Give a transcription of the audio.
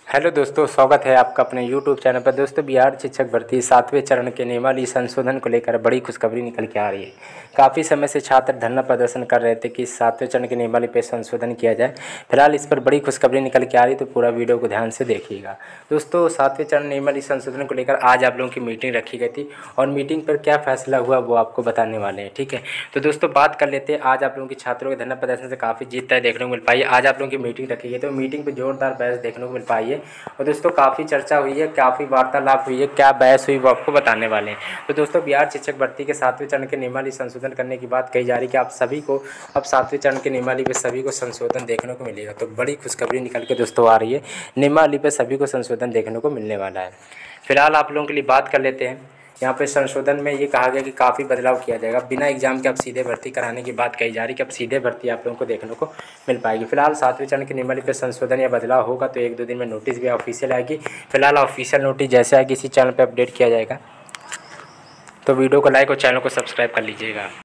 Hello दोस्तों, स्वागत है आपका अपने YouTube चैनल पर। दोस्तों, बिहार शिक्षक भर्ती 7वें चरण के नियमावली संशोधन को लेकर बड़ी खुशखबरी निकल के आ रही है। काफ़ी समय से छात्र धरना प्रदर्शन कर रहे थे कि 7वें चरण के नियमावली पर संशोधन किया जाए। फिलहाल इस पर बड़ी खुशखबरी निकल के आ रही है, तो पूरा वीडियो को ध्यान से देखिएगा। दोस्तों, 7वें चरण नियमावली संशोधन को लेकर आज आप लोगों की मीटिंग रखी गई थी और मीटिंग पर क्या फैसला हुआ वो आपको बताने वाले हैं। ठीक है, तो दोस्तों बात कर लेते हैं। आज आप लोगों की छात्रों के धरना प्रदर्शन से काफ़ी जीत तय देखने को मिल पाई है। आज आप लोगों की मीटिंग रखी गई, तो मीटिंग पर जोरदार बहस देखने को मिल पाई है और दोस्तों काफ़ी चर्चा हुई है, काफ़ी वार्तालाप हुई है, क्या बहस हुई वो आपको बताने वाले हैं। तो दोस्तों, बिहार शिक्षक भर्ती के 7वें चरण के नियमावली संशोधन करने की बात कही जा रही है कि आप सभी को अब 7वें चरण के नियमावली पे सभी को संशोधन देखने को मिलेगा। तो बड़ी खुशखबरी निकल के दोस्तों आ रही है, नियमावली पे सभी को संशोधन देखने को मिलने वाला है। फिलहाल आप लोगों के लिए बात कर लेते हैं। यहाँ पे संशोधन में ये कहा गया कि काफ़ी बदलाव किया जाएगा। बिना एग्जाम के अब सीधे भर्ती कराने की बात कही जा रही है कि अब सीधे भर्ती आप लोगों को देखने को मिल पाएगी। फिलहाल 7वें चरण की नियमावली पे संशोधन या बदलाव होगा तो 1-2 दिन में नोटिस भी ऑफिशियल आएगी। फिलहाल ऑफिशियल नोटिस जैसे आएगी इसी चैनल पर अपडेट किया जाएगा। तो वीडियो को लाइक और चैनल को सब्सक्राइब कर लीजिएगा।